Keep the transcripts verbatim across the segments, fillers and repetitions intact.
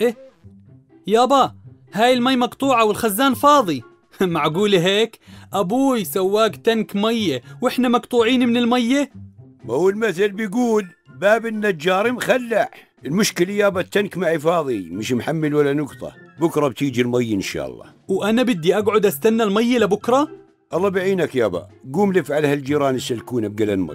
إيه يابا، هاي المي مقطوعة والخزان فاضي. معقولة هيك؟ أبوي سواق تنك مية وإحنا مقطوعين من المية؟ ما هو المثل بيقول باب النجار مخلع. المشكلة يابا التنك معي فاضي، مش محمل ولا نقطة. بكرة بتيجي المي إن شاء الله. وأنا بدي أقعد أستنى المي لبكرة؟ الله بعينك يابا، قوم لف على هالجيران يسلكونا بقلن مي.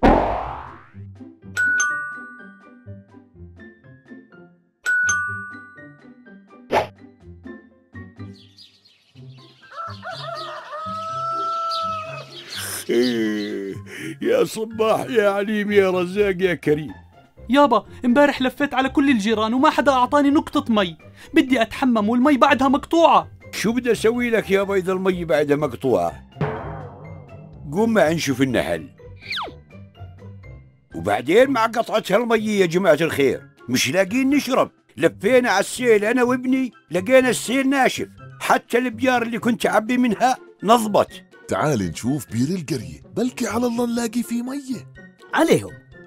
يا صباح يا عليم يا رزاق يا كريم. يابا امبارح لفيت على كل الجيران وما حدا أعطاني نقطة مي، بدي أتحمم والمي بعدها مقطوعة. شو بدي أسوي لك يابا إذا المي بعدها مقطوعة؟ قوم معي نشوف لنا حل. وبعدين مع قطعة هالمي يا جماعة الخير مش لاقين نشرب. لفينا على السيل أنا وابني لقينا السيل ناشف، حتى البيار اللي كنت أعبي منها نضبت. تعال نشوف بير القرية، بلكي على الله نلاقي فيه مية. عليهم.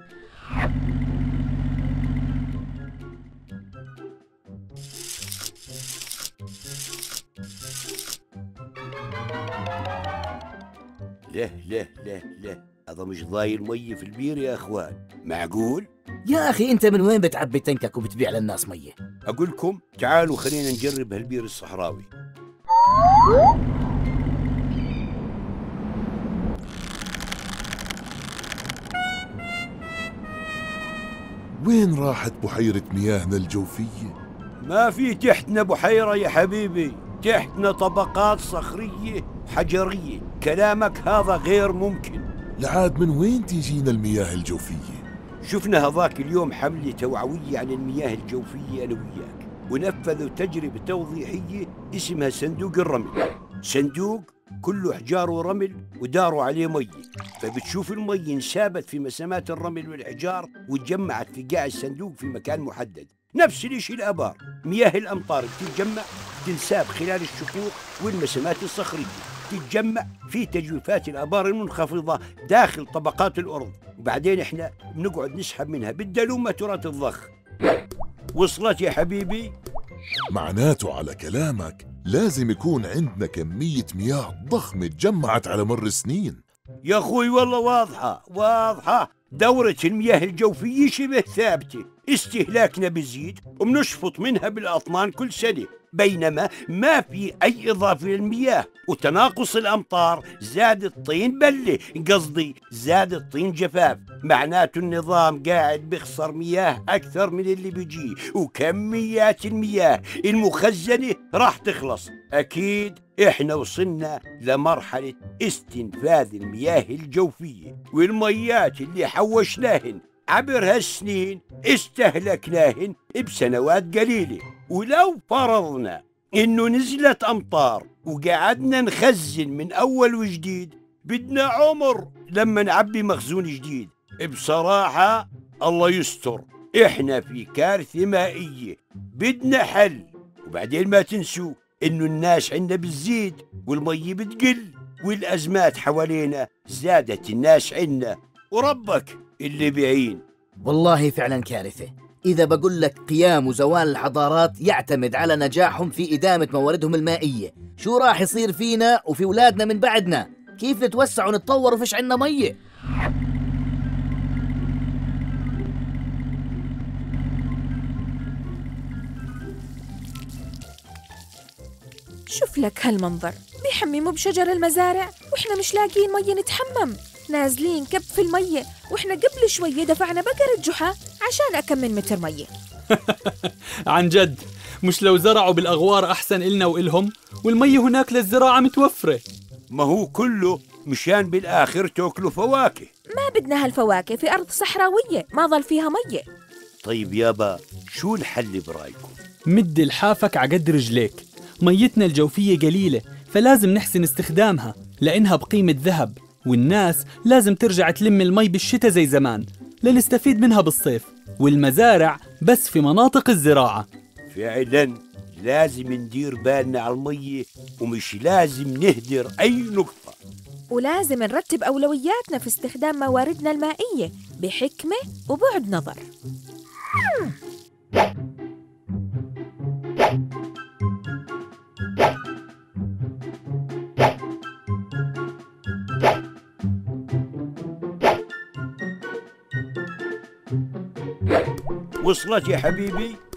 لا لا لا لا، هذا مش ضايل مية في البير يا أخوان، معقول؟ يا أخي أنت من وين بتعبي تنكك وبتبيع للناس مية؟ أقول لكم تعالوا خلينا نجرب هالبير الصحراوي. وين راحت بحيرة مياهنا الجوفية؟ ما في تحتنا بحيرة يا حبيبي، تحتنا طبقات صخرية حجرية. كلامك هذا غير ممكن. لعاد من وين تيجينا المياه الجوفية؟ شفنا هذاك اليوم حملة توعوية عن المياه الجوفية أنا وياك، ونفذوا تجربة توضيحية اسمها صندوق الرمل. صندوق كله حجار ورمل وداروا عليه مي، فبتشوف المي انسابت في مسامات الرمل والحجار وتجمعت في قاع الصندوق في مكان محدد. نفس الشيء الآبار، مياه الأمطار بتتجمع تنساب خلال الشقوق والمسامات الصخرية، تتجمع في تجويفات الآبار المنخفضة داخل طبقات الأرض، وبعدين إحنا بنقعد نسحب منها بالدلو ماتورات الضخ. وصلت يا حبيبي؟ معناته على كلامك لازم يكون عندنا كمية مياه ضخمة تجمعت على مر سنين. يا أخوي والله واضحة واضحة، دورة المياه الجوفية شبه ثابتة، استهلاكنا بيزيد وبنشفط منها بالأطنان كل سنة، بينما ما في أي إضافة للمياه، وتناقص الأمطار زاد الطين بلة، قصدي زاد الطين جفاف. معناته النظام قاعد بيخسر مياه أكثر من اللي بيجي، وكميات المياه المخزنة راح تخلص. أكيد إحنا وصلنا لمرحلة استنفاذ المياه الجوفية، والميات اللي حوشناهن عبر هالسنين استهلكناهن بسنوات قليلة. ولو فرضنا إنه نزلت أمطار وقعدنا نخزن من أول وجديد، بدنا عمر لما نعبي مخزون جديد. بصراحة الله يستر، إحنا في كارثة مائية، بدنا حل. وبعدين ما تنسوا إنه الناس عندنا بتزيد والمي بتقل، والأزمات حوالينا زادت الناس عندنا، وربك اللي بيعين. والله فعلا كارثة. إذا بقول لك قيام وزوال الحضارات يعتمد على نجاحهم في إدامة مواردهم المائية، شو راح يصير فينا وفي أولادنا من بعدنا؟ كيف نتوسع ونتطور وفيش عنا مية؟ شوف لك هالمنظر، بيحمموا بشجر المزارع وإحنا مش لاقيين مية نتحمم، نازلين كب في المية وإحنا قبل شوية دفعنا بقرة جحا عشان أكمل متر مية. عن جد، مش لو زرعوا بالأغوار أحسن إلنا وإلهم، والمية هناك للزراعة متوفرة. ما هو كله مشان بالآخر تاكلوا فواكه. ما بدنا هالفواكه في أرض صحراوية ما ظل فيها مية. طيب يابا شو الحل برايكم؟ مد لحافك عقد رجليك. ميتنا الجوفية قليلة، فلازم نحسن استخدامها لأنها بقيمة ذهب، والناس لازم ترجع تلم المي بالشتاء زي زمان لنستفيد منها بالصيف، والمزارع بس في مناطق الزراعة. فعلا لازم ندير بالنا على المية، ومش لازم نهدر أي نقطة، ولازم نرتب أولوياتنا في استخدام مواردنا المائية بحكمة وبعد نظر. وصلت يا حبيبي؟